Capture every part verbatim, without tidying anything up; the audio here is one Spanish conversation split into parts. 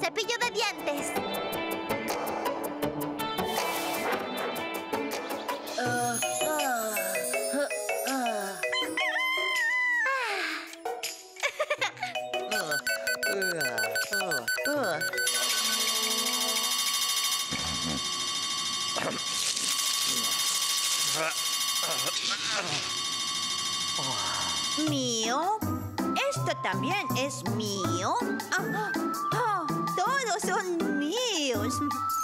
cepillo de dientes. Uh, uh, uh, uh. ¿Mío? ¿Esto también es mío? Ah, ah, todos son míos.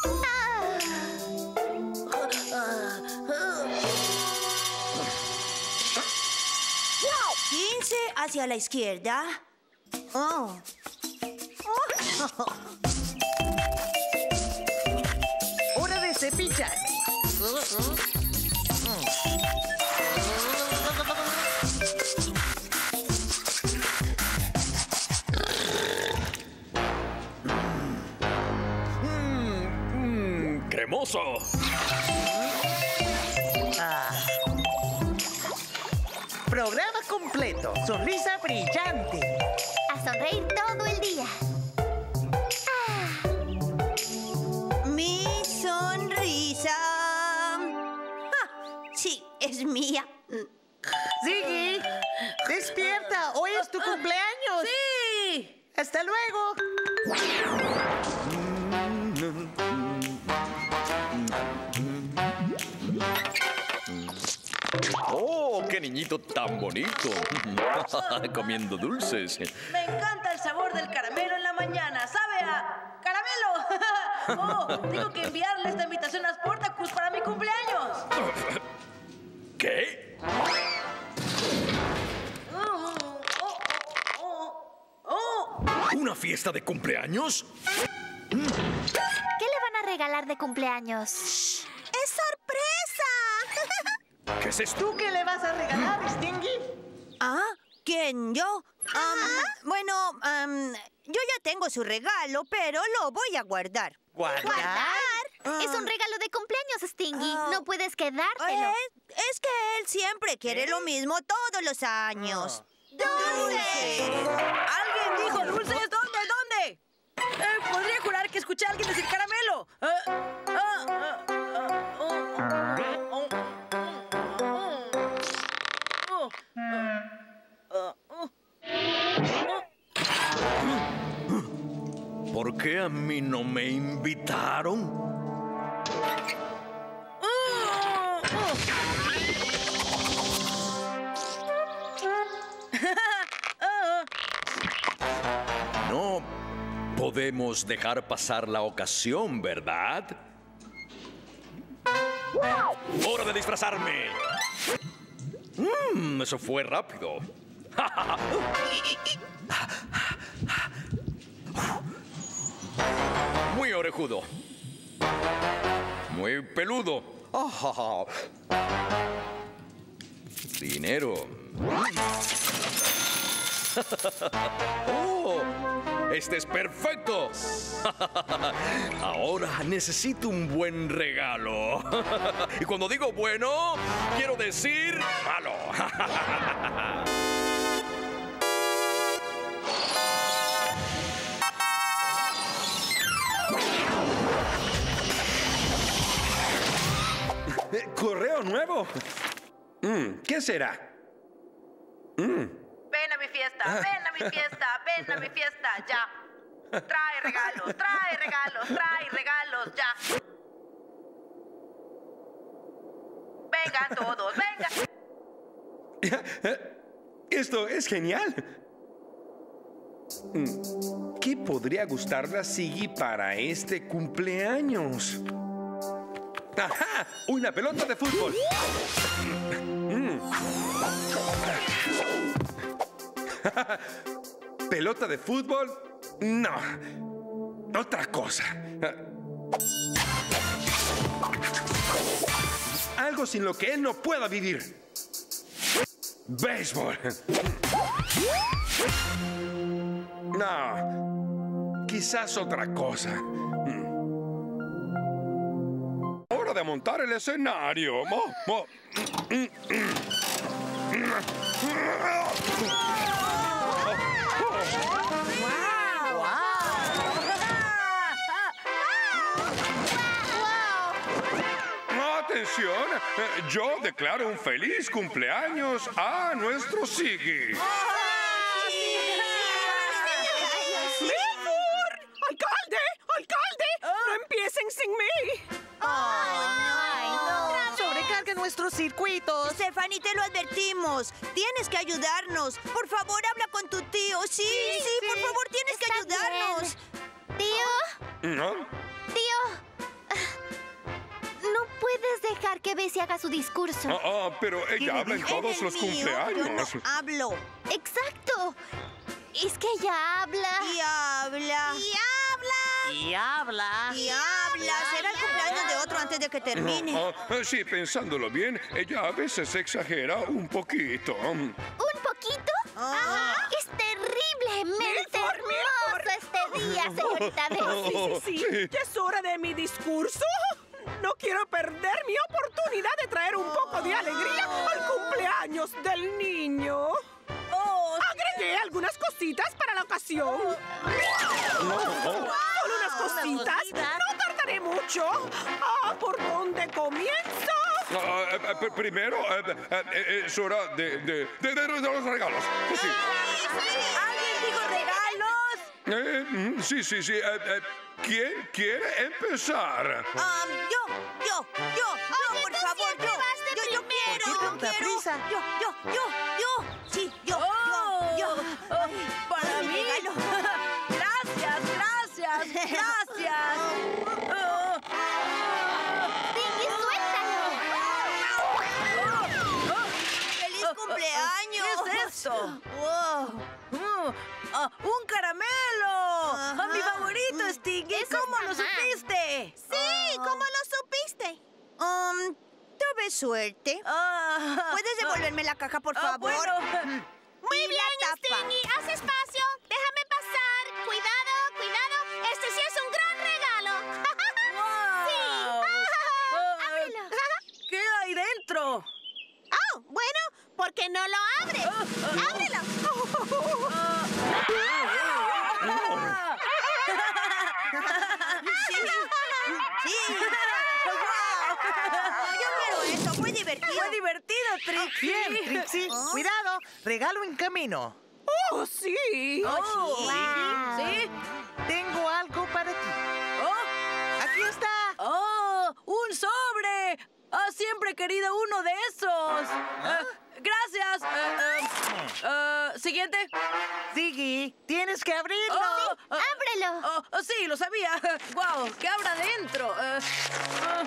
quince hacia la izquierda. Oh. Oh. Hora de cepillar. ¡Cremoso! Ah. Programa completo. Sonrisa brillante. A sonreír todo el día. Mi sonrisa. Ah, sí, es mía. Ziggy, despierta. Hoy es tu cumpleaños. ¡Sí! Hasta luego. ¡Oh, qué niñito tan bonito! Comiendo dulces. Me encanta el sabor del caramelo en la mañana. ¡Sabe a caramelo! ¡Oh! Tengo que enviarle esta invitación a Sportacus para mi cumpleaños. ¿Qué? Oh, oh, oh, oh. ¿Una fiesta de cumpleaños? ¿Qué le van a regalar de cumpleaños? ¡Es sorpresa! ¿Qué es esto? ¿Tú qué le vas a regalar, Stingy? ¿Ah? ¿Quién? ¿Yo? Um, bueno, um, yo ya tengo su regalo, pero lo voy a guardar. ¿Guardar? ¿Guardar? Es un regalo de cumpleaños, Stingy. Ah. No puedes quedártelo. Eh, es que él siempre quiere lo mismo todos los años. ¡Dulces! ¿Alguien dijo dulces? ¿Dónde? ¿Dónde? Eh, podría jurar que escuché a alguien decir caramelo. Eh, ah, ah, ah, oh, oh, oh, oh, oh, oh, oh. ¿Por qué a mí no me invitaron? No podemos dejar pasar la ocasión, ¿verdad? ¡Hora de disfrazarme! Mmm, eso fue rápido. Muy orejudo. Muy peludo. Dinero. ¡Oh! ¡Este es perfecto! Ahora necesito un buen regalo. Y cuando digo bueno, quiero decir malo. ¡Correo nuevo! Mm, ¿qué será? Mm. Ven a mi fiesta, ven a mi fiesta, ven a mi fiesta, ya. Trae regalos, trae regalos, trae regalos, ya. Vengan todos, vengan. Esto es genial. Mm, ¿qué podría gustarle a Ziggy para este cumpleaños? ¡Ajá! ¡Una pelota de fútbol! Mm. ¿Pelota de fútbol? No. Otra cosa. Algo sin lo que él no pueda vivir. Béisbol. No. Quizás otra cosa. Hora de montar el escenario. Mo, mo. diversión, eh, yo declaro un feliz cumpleaños a nuestro Ziggy. ¡Alcalde! ¡Alcalde! ¡No empiecen sin mí! Sobrecarga nuestros circuitos. Stephanie, te lo advertimos. Tienes que ayudarnos. Por favor, habla con tu tío. Sí, sí, sí, por favor, tienes que está ayudarnos. Tío, ¿No? tío. No puedes dejar que Bessie haga su discurso. Ah, ah, pero ella habla en En todos el los mío, cumpleaños. Yo no hablo. Exacto. Es que ella habla. Y habla. Y habla. Y habla. Y habla. Será el cumpleaños de otro antes de que termine. Ah, ah, sí, pensándolo bien, ella a veces exagera un poquito. ¿Un poquito? Ah. Es terriblemente hermoso este día, señorita Bessie. Sí, sí, sí. Ya es hora de mi discurso. No quiero perder mi oportunidad de traer un poco de alegría al cumpleaños del niño. Agregué algunas cositas para la ocasión. ¿Solo unas cositas? No tardaré mucho. Ah, ¿por dónde comienzo? Ah, eh, eh, primero, eh, eh, eh, es hora de, de, de, de- de los regalos. Sí. ¿Alguien dijo regalos? Eh, mm, sí, sí, sí. eh, eh, ¿Quién quiere empezar? Ah, yo, yo, yo, yo, por favor, yo. Yo, yo quiero, qué yo tanta quiero. prisa? Yo, yo, yo, yo. Sí, yo, Oh, yo, yo. oh, Ay, para mi mí. regalo. Gracias, gracias, gracias. Oh, Ziggy, suéltalo. ¡Feliz cumpleaños! ¿Qué es esto? ¡Wow! Mm, ah, ¡un caramelo! Ajá. ¡Ah, mi favorito, Stingy! Eso ¿Cómo está lo mal. supiste? Sí, ¿cómo lo supiste? Um, tuve suerte. Ah, ¿Puedes devolverme la caja, por ah, favor? bueno. Muy Y la bien, tapa. Stingy. Haz espacio. Déjame pasar. Cuidado, cuidado. Este sí es un gran regalo. Wow. Ah, Ábrelo. ¿Qué hay dentro? Oh, bueno, ¿por qué no lo abres? Ábrelo. Sí. ¡Wow! Yo quiero eso. Fue divertido. ¡Fue divertido, Trixie! Bien, Trixie. Cuidado. Regalo en camino. ¡Oh, sí! Oh, sí. Wow. ¿Sí? Tengo algo para ti. ¡Oh! Aquí está. ¡Oh! ¡Un sobre! ¡Ah, siempre he querido uno de esos! Eh, ¡Gracias! Eh, eh, eh, ¿Siguiente? Ziggy, tienes que abrirlo. Oh, oh, Ábrelo. oh, oh, sí, lo sabía. ¡Guau! ¿Qué habrá dentro? Eh, ah.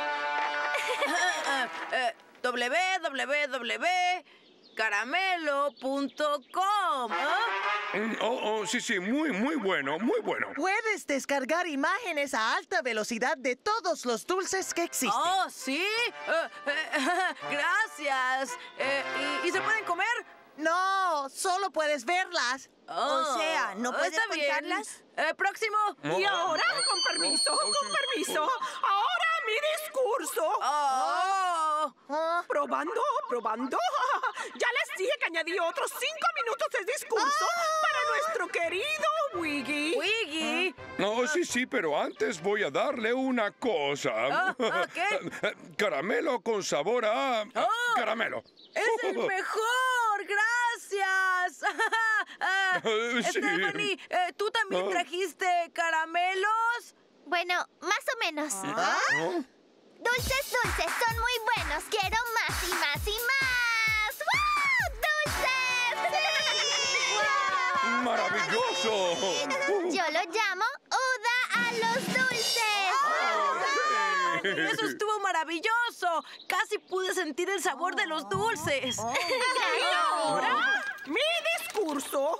Eh, eh, w w w punto caramelo punto com. Mm, Oh, oh, sí, sí, muy, muy bueno, muy bueno. Puedes descargar imágenes a alta velocidad de todos los dulces que existen. ¡Oh, sí! Eh, eh, gracias. Eh, ¿y, y se pueden comer? No, solo puedes verlas. Oh, O sea, ¿no puedes está bien. contarlas? Eh, próximo. Oh, Y oh, ahora, oh, con permiso, oh, oh, con sí. permiso. Ahora mi discurso. Oh. Oh, Probando, probando. Ya les dije que añadí otros cinco minutos de discurso para nuestro querido Wiggy. Wiggy. No, sí, sí, pero antes voy a darle una cosa. Ah, ah, ¿qué? Caramelo con sabor a, a Oh. caramelo. Es el mejor, gracias. Ah, Sí. Stephanie, eh, ¿tú también Ah. trajiste caramelos? Bueno, más o menos. ¿No? Dulces, dulces, son muy buenos. Quiero más y más y más. ¡Wow! ¡Dulces! ¡Wow! ¡Maravilloso! Yo lo llamo Oda a los dulces. Sí. Eso estuvo maravilloso. Casi pude sentir el sabor de los dulces. Y ahora, mi discurso.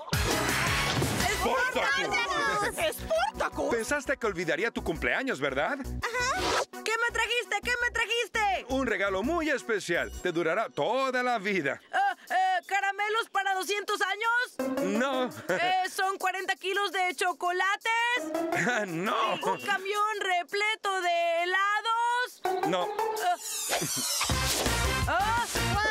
¡Sportacus! ¡Sportacus! Pensaste que olvidaría tu cumpleaños, ¿verdad? ¿Qué me trajiste? ¿Qué me trajiste? Un regalo muy especial. Te durará toda la vida. Ah, eh, ¿Caramelos para doscientos años? No. Eh, ¿Son cuarenta kilos de chocolates? No. ¿Un camión repleto de helados? No. Ah,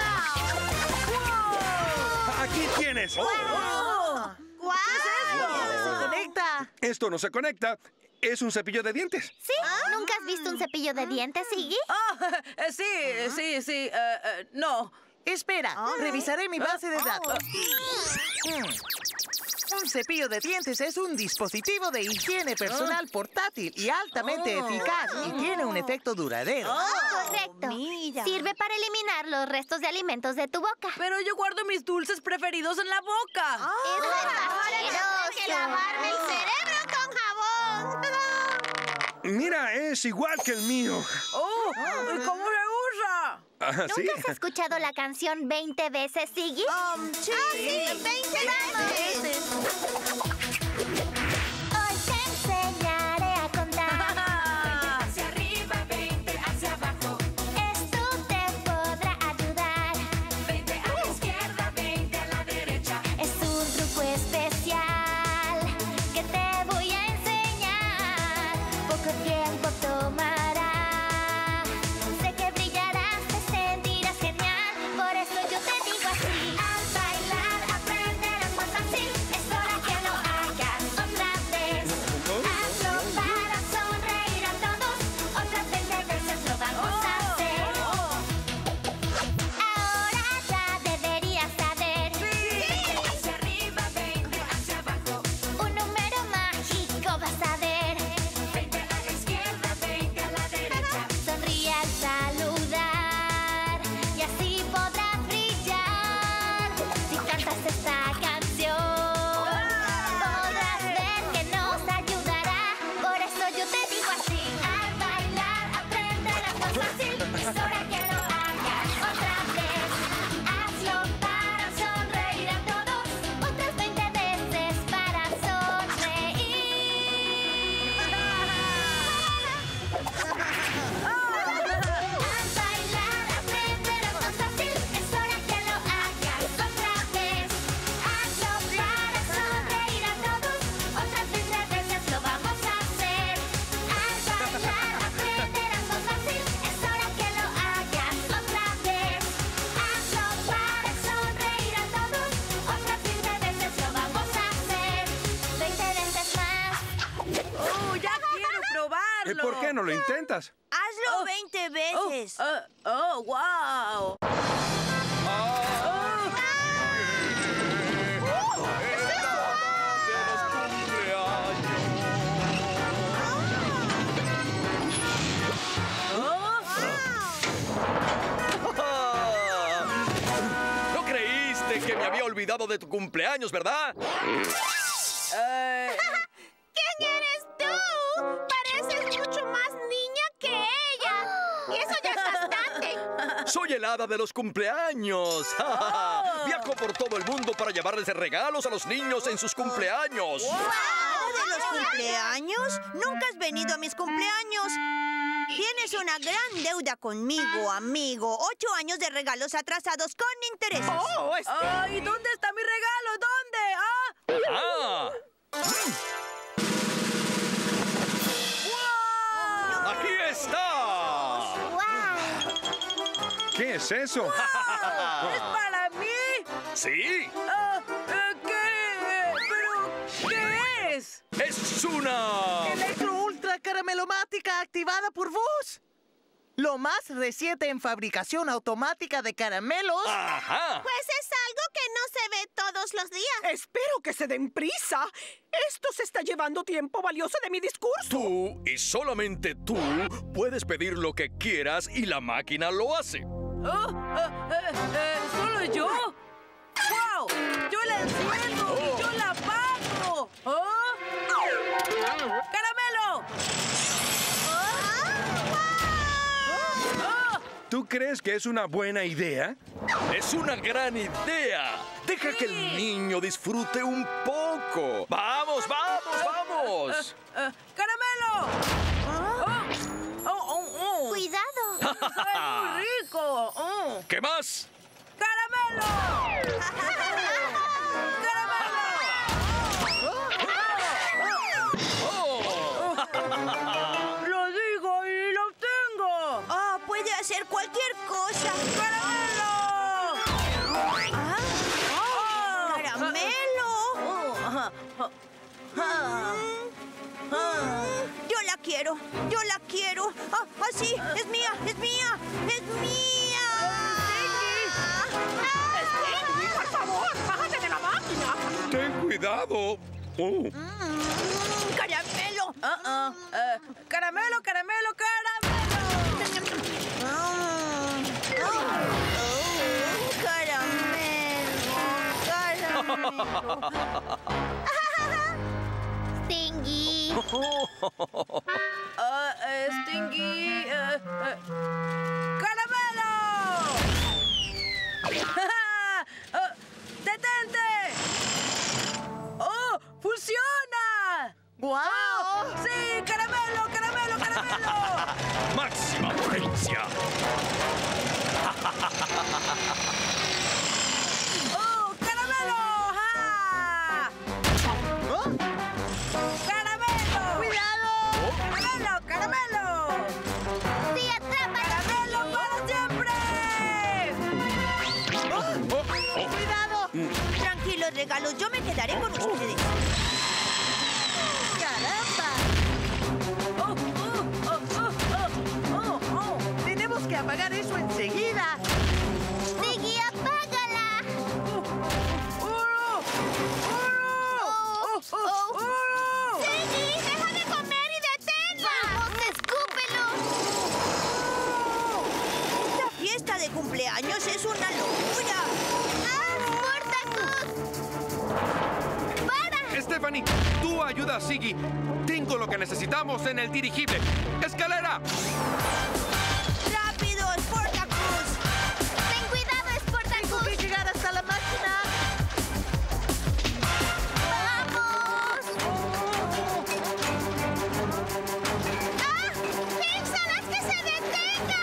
¡wow! Aquí tienes. ¡Oh! ¡Guau! se conecta. Esto no se conecta. Es un cepillo de dientes. ¿Sí? ¿Nunca has visto un cepillo de dientes, Iggy? Ah, eh, sí, sí, sí. eh, eh, no. Espera, revisaré mi base de datos. Mm. Un cepillo de dientes es un dispositivo de higiene personal portátil y altamente eficaz y tiene un efecto duradero. Correcto. mira. Sirve para eliminar los restos de alimentos de tu boca. Pero yo guardo mis dulces preferidos en la boca. ¡Eso es asqueroso! que lavarme el cerebro con jabón. Mira, es igual que el mío. Oh, ¿y cómo se usa? Ah, ¿sí? ¿Nunca has escuchado la canción veinte veces, Iggy? Um, sí. veinte veces. Hoy te enseñaré a contar. Hacia arriba, veinte hacia abajo. Esto te podrá ayudar. veinte a la izquierda, veinte a la derecha. Es un truco especial que te voy a enseñar. Poco tiempo tomará. Sé que brillarás, te sentirás genial. Por eso yo te digo así. Al bailar aprenderás más fácil. Es hora que lo hagas otra vez. Hazlo para sonreír a todos. Otras veinte veces lo vamos a hacer. Ahora ya deberías saber. Hacia arriba, veinte hacia abajo. Un número mágico vas a ver. veinte a la izquierda, veinte a la derecha. Sonríe al saludar y así podrás brillar. Si cantas esta canción, podrás ver que nos ayudará. Por eso yo te digo así. Al bailar aprenderás más fácil. Es hora que lo hagas otra vez. Hazlo para sonreír a todos. Otras veinte veces para sonreír. Al bailar aprenderás más fácil. Es hora que lo hagas otra vez. Hazlo para sonreír a todos. Otras veinte veces lo vamos a hacer. Al bailar aprenderás más fácil. Es hora que lo hagas otra vez. Hazlo para sonreír a todos. Otras veinte veces lo vamos a hacer. veinte veces más. Oh, ya quiero probarlo. ¿Y por qué no lo intentas? Hazlo veinte Oh, veces. oh, oh, wow. No creíste que me había olvidado de tu cumpleaños, ¿verdad? Eh, ¿Quién eres tú? Pareces mucho más niña que ella. Y eso ya es bastante. Soy el hada de los cumpleaños. Viajo por todo el mundo para llevarles regalos a los niños en sus cumpleaños. ¿Hada de los cumpleaños? Nunca has venido a mis cumpleaños. Tienes una gran deuda conmigo, amigo. Ocho años de regalos atrasados con intereses. ¡Oh, este! ay, ¿dónde está mi regalo? ¿Dónde? Ah, ¡Ah! ¡Aquí está! ¡Wow! ¿Qué es eso? ¿es para mí? ¿Sí? Ah, eh, ¿Qué? ¿Pero qué es? ¡Es una... Electro Ultra Caramelomática activada por vos. Lo más reciente en fabricación automática de caramelos. ¡Ajá! Pues es algo que no se ve todos los días. Espero que se den prisa. Esto se está llevando tiempo valioso de mi discurso. Tú y solamente tú puedes pedir lo que quieras y la máquina lo hace. Oh, eh, eh, eh, ¿solo yo? ¡Wow! ¡Yo la enciendo y yo la apago! ¿Oh? ¡Caramelo! ¡Oh! ¿Tú crees que es una buena idea? ¡Es una gran idea! Deja que el niño disfrute un poco. ¡Vamos, vamos, vamos! Eh, ¡Caramelo! Oh, oh, oh, oh. ¡Cuidado! ¡Sabe muy rico! Oh. ¿Qué más? ¡Caramelo! ¡Lo digo y lo tengo! Oh, puede hacer cualquier cosa. ¡Caramelo! Ah, ¡Oh! ¡Caramelo! Oh, ajá, ah, ah, ah. quiero. Yo la quiero. Ah, ah, sí, es mía, es mía, es mía. ¡Stingy, por favor! ¡Bájate de la máquina! Ten cuidado. Oh. Mm, caramelo. Ah, ah, eh, caramelo, caramelo, caramelo. Mm, oh, oh, caramelo, caramelo. Stingy. Ah, eh, Stingy. eh, eh, ¡Caramelo! Ah, ¡detente! ¡Oh! ¡Funciona! ¡Guau! ¡Sí! ¡Caramelo, caramelo, caramelo! ¡Máxima potencia! ¡Oh! ¡Caramelo! ¡Ja! ¡Caramelo! ¡Cuidado! ¡Caramelo, caramelo! Sí, atrápalo. ¡Caramelo para siempre! Oh, oh. ¡Cuidado! Tranquilos, regalos, yo me quedaré con ustedes. ¡Caramba! ¡Oh, oh, oh, oh, oh, oh, oh! Tenemos que apagar eso enseguida. Stingy, apágala. ¡Oro! ¡Oro! Oh, oh. ¡Oro! Stingy, deja de comer y deténla. Vamos, escúpelo. Esta fiesta de cumpleaños es una locura. ¡Ah, Sportacus! ¡Para! Stephanie, tú ayuda a Ziggy. Tengo lo que necesitamos en el dirigible. ¡Escalera! ¡Rápido, Sportacus! ¡Ten cuidado, Tengo Sportacus! que llegar hasta la máquina. ¡Vamos! ¡Ah! ¡Píxalas, que se detenga!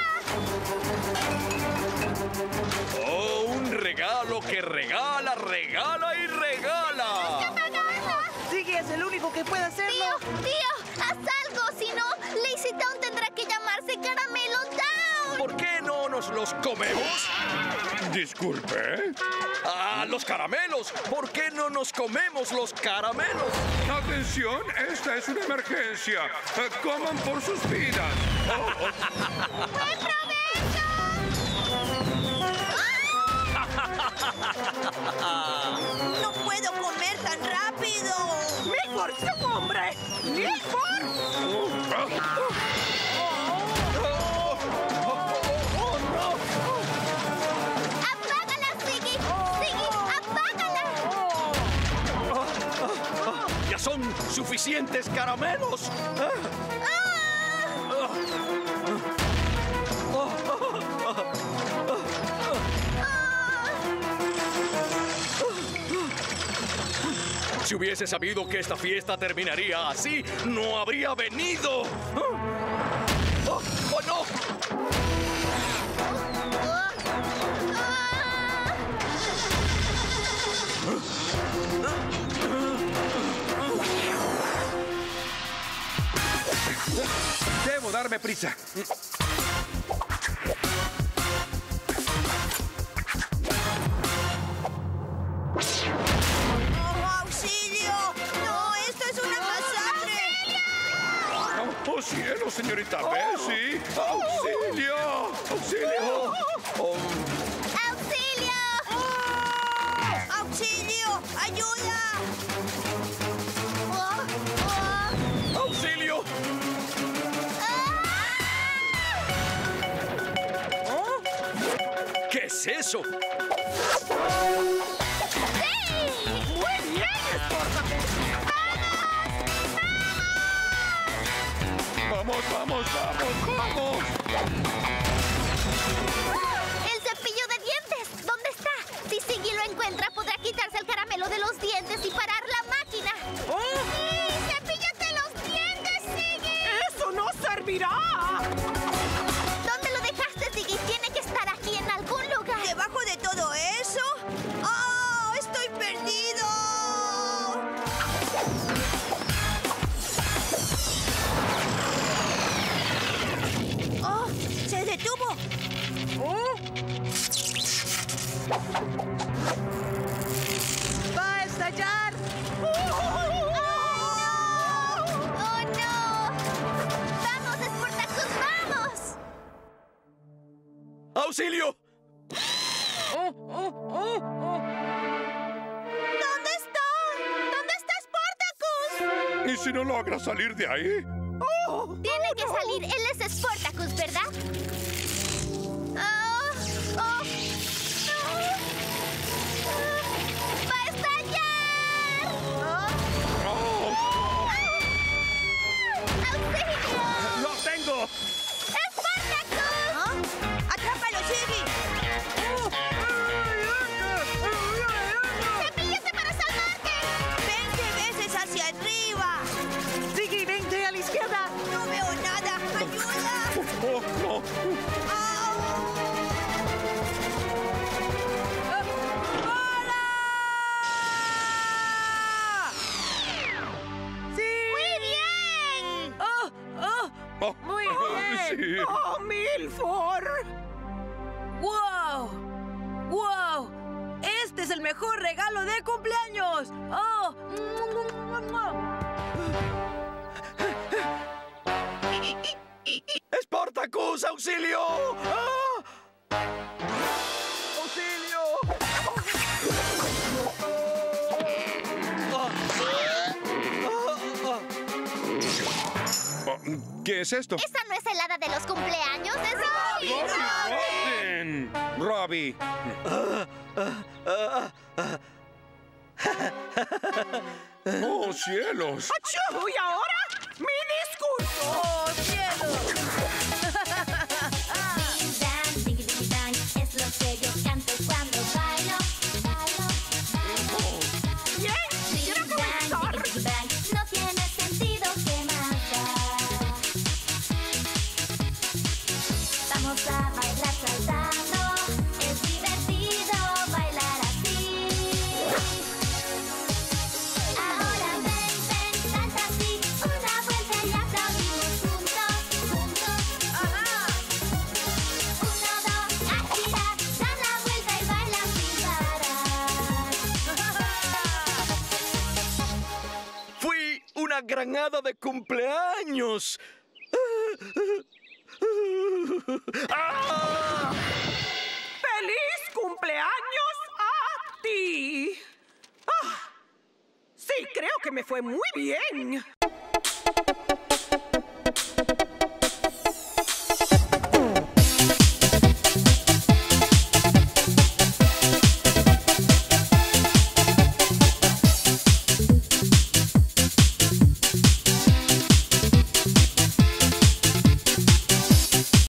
¡Oh, un regalo que regala, regala y regala! ¡Apagarla! Ziggy es el único que puede hacerlo. Tío, tío, haz algo, si no, Lazy Town tendrá que llamarse Caramelo Town. ¿Por qué no nos los comemos? Disculpe. ¡Ah, los caramelos! ¿Por qué no nos comemos los caramelos? Atención, esta es una emergencia. Eh, Coman por sus vidas. Oh, oh. ¡Buen provecho! ¡No puedo comer tan rápido! ¡Milford, sí, un hombre! ¡Milford! Oh, ah. ¡Apágala, Ziggy! ¡Ziggy, apágala! ¡Ya son suficientes caramelos! Si hubiese sabido que esta fiesta terminaría así, no habría venido. ¡Oh, oh, no! Debo darme prisa. ¡Oh, auxilio! ¡No, esto es una masacre! Oh, oh, cielo, señorita Bessie. ¡Auxilio! ¡Auxilio! Oh, ¡Auxilio! ¡Auxilio! ¡Ayuda! Oh, oh. ¡Auxilio! ¿Qué es eso? ¡Muy bien, Sportacus! vamos, vamos, vamos, vamos. ¡El cepillo de dientes! ¿Dónde está? Si Ziggy lo encuentra, podrá quitarse el caramelo de los dientes y parar la máquina. ¡Sí! ¡Cepíllate los dientes, Ziggy! ¡Eso no servirá! ¿Dónde lo dejaste, Ziggy? Tiene que estar aquí en algún lugar. ¿Debajo de todo eso? ¡Oh, estoy perdido! ¡Oh, se detuvo! ¡Va a estallar! ¡Auxilio! Oh, oh, oh, oh. ¿Dónde está? ¿Dónde está Sportacus? ¿Y si no logra salir de ahí? Tiene que salir. Él es Sportacus, ¿verdad? Oh, oh, no. ¡Va a estallar! ¡Oh! ¡Auxilio! ¡Lo tengo! ¡Sportacus! ¿Ah? ¡Atrápalo, Siggy! ¡Cepíllate para salvarte! ¡veinte veces hacia arriba! Siggy, vente a la izquierda. ¡No veo nada! ¡Ayuda! ¡Oh, no! ¡Au! ¡Muy bien! Oh, oh. Oh, Muy oh, bien. sí. ¡Oh, Milford! ¡Wow! ¡Wow! ¡Este es el mejor regalo de cumpleaños! ¡Oh! ¡Sportacus, auxilio! ¡Ah! ¡Auxilio! Oh, ¿qué es esto? Esa no es el hada de los cumpleaños, es Robbie. ¡Robbie! ¡Robbie! ¡Oh, cielos! ¡Achú! ¿Y ahora? ¡Mi discurso! ¡Oh, cielo! Ding dang, diggy diggy dang, es lo que yo canto cuando bailo, bailo, bailo. Bien, quiero Ding dang, comenzar. diggy diggy bang, no tiene sentido que más da. Vamos a bailar saltando, es divertido bailar así. Ahora ven, ven, salta así, una vuelta y aplaudimos juntos, juntos. ¡Ajá! Uno, dos, a girar, dan la vuelta y bailan sin parar. ¡Fui una gran hada de cumpleaños! ¡Ah! ¡Feliz cumpleaños a ti! Ah, sí, creo que me fue muy bien.